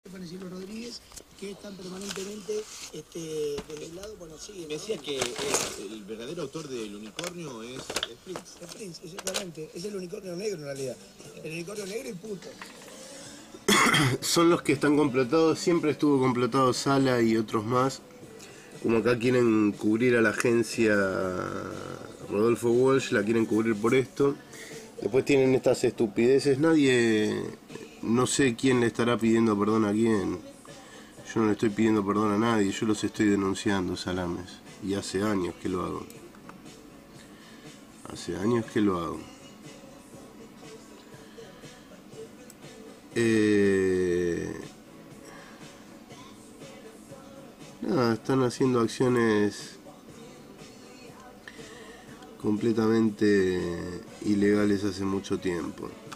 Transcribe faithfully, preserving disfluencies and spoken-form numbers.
Isidro Rodríguez, que están permanentemente este, desde el lado, bueno, sí. Me decías que es, el verdadero autor del unicornio es, es Prince. Es Prince, exactamente. Es el unicornio negro en realidad. El unicornio negro y puto. Son los que están complotados, siempre estuvo complotado Sala y otros más. Como acá quieren cubrir a la agencia Rodolfo Walsh, la quieren cubrir por esto. Después tienen estas estupideces, nadie, no sé quién le estará pidiendo perdón a quién. Yo no le estoy pidiendo perdón a nadie, yo los estoy denunciando, salames. Y hace años que lo hago. Hace años que lo hago. Eh... Nada, están haciendo acciones completamente ilegales hace mucho tiempo.